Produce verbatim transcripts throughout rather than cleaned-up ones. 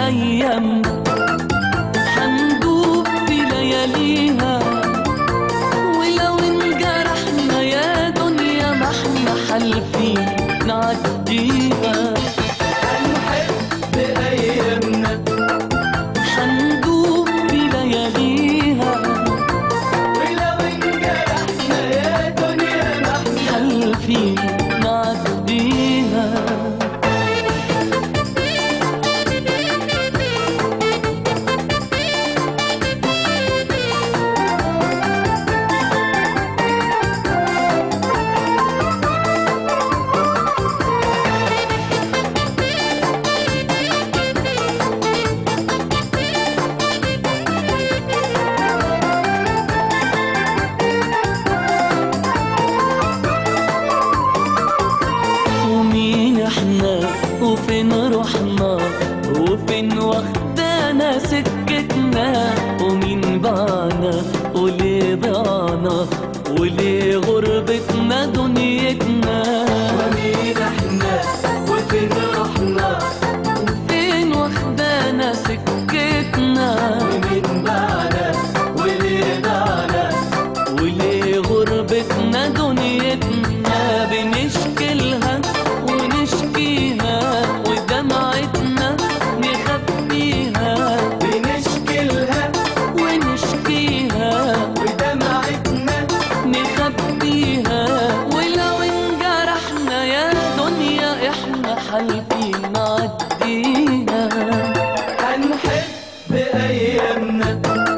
أيامنا، حندوب في لياليها، ولو انجرحنا يا دنيا ما احنا حالفين نعديها. هنحب أيامنا، حندوب في لياليها، ولو انجرحنا يا دنيا ما احنا حالفين نعديها. ومين احنا وفين رحنا وفين واخدانا سكتنا، ومين باعنا وليه ضعنا وليه غربتنا دنيتنا. ومين احنا وفين رحنا وفين واخدانا سكتنا، ومين باعنا وليه ضعنا وليه غربتنا دنيتنا. بنشكلها ونشكيها ودمعتنا نخبيها، بنشكلها ونشكيها ودمعتنا نخبيها. ولو انجرحنا يا دنيا احنا حالفين نعديها. هنحب أيامنا،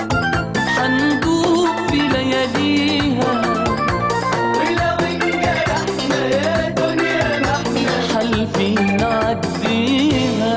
حندوب في لياليها، ولو انجرحنا يا دنيا ما احنا حالفين نعديها.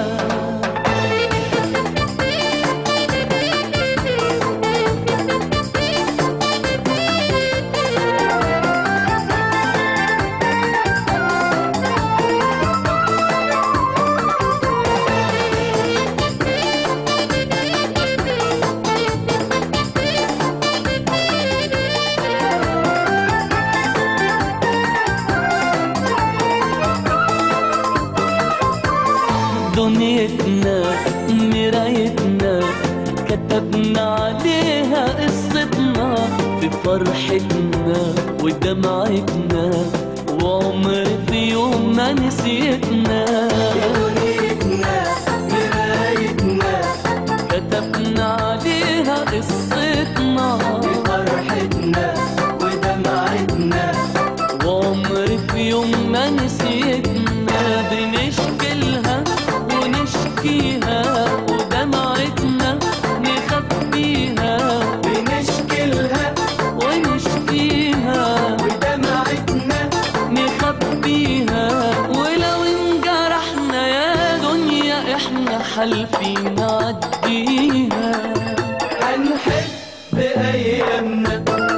دنيتنا مرايتنا كتبنا عليها قصتنا، في فرحتنا ودمعتنا وعمر في يوم ما نسيتنا. دنيتنا مرايتنا كتبنا عليها قصتنا، فرحتنا ودمعتنا وعمر في يوم ما نسيتنا. بنشكلها ونشكيها ودمعتنا نخبيها، بنشكلها ونشكيها ودمعتنا نخبيها. ولو انجرحنا يا دنيا احنا حالفين نعديها. هنحب أيامنا،